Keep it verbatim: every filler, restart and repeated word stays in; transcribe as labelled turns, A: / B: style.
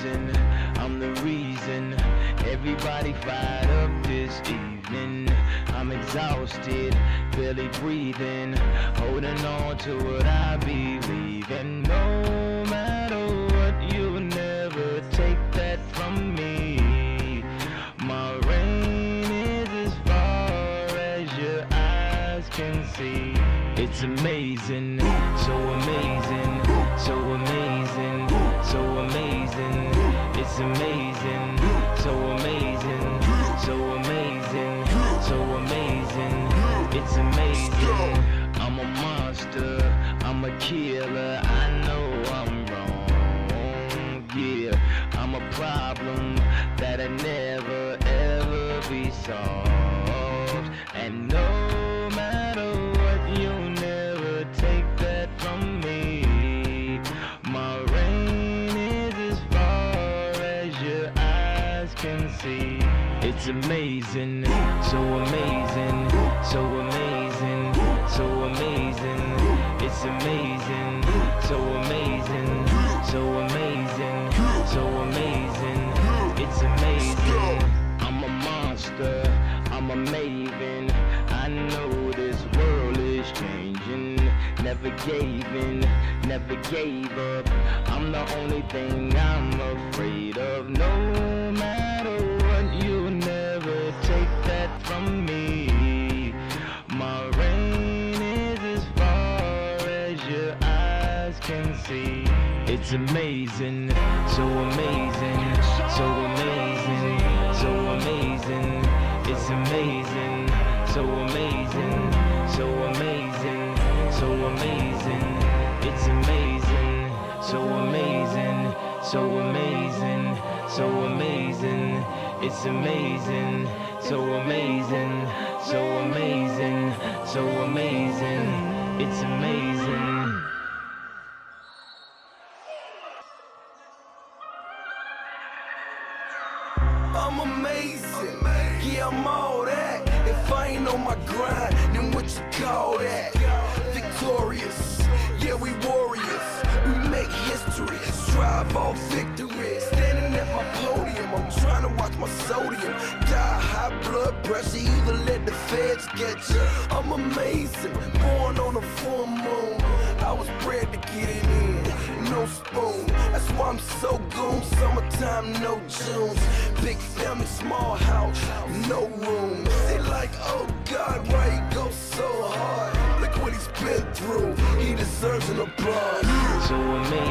A: amazing. I'm the reason everybody fired up this evening. I'm exhausted, barely breathing, holding on to what I believe in. No matter what, you'll never take that from me. My reign is as far as your eyes can see. It's amazing, so amazing, so amazing, so amazing. It's amazing, so amazing, so amazing, so amazing. It's amazing. I'm a monster, I'm a killer. I know I'm wrong, yeah. I'm a problem that'll never ever be solved. And no matter what, you'll never take that from me. My reign is as far as your eyes can see. It's amazing, so amazing, so amazing, so amazing. It's amazing, so amazing, so amazing, so amazing. It's amazing. I'm a monster, I'm a maven. I know this world is changing. Never gave in, never gave up. I'm the only thing I'm afraid of. No matter what, you'll never take that from me. My reign is as far as your eyes can see. It's amazing, so amazing, so amazing, so amazing. It's amazing, so amazing, so amazing, so amazing. It's amazing, so amazing, so amazing, so amazing. It's amazing, so amazing, so amazing, so amazing. It's amazing.
B: I'm amazing, yeah, I'm all that. If I ain't on my grind, then what you call that? Victorious, yeah, we warriors. We make history, strive all victory. Standing at my podium, I'm trying to watch my sodium. Die high blood pressure, either let the feds get you. I'm amazing, born on a full moon. I was bred to get it in, no spoon. That's why I'm so goon. Summertime, no Junes. Big family, small house, no room. They like, oh God, why he go so hard? Look what he's been through. He deserves an applause.
A: So amazing.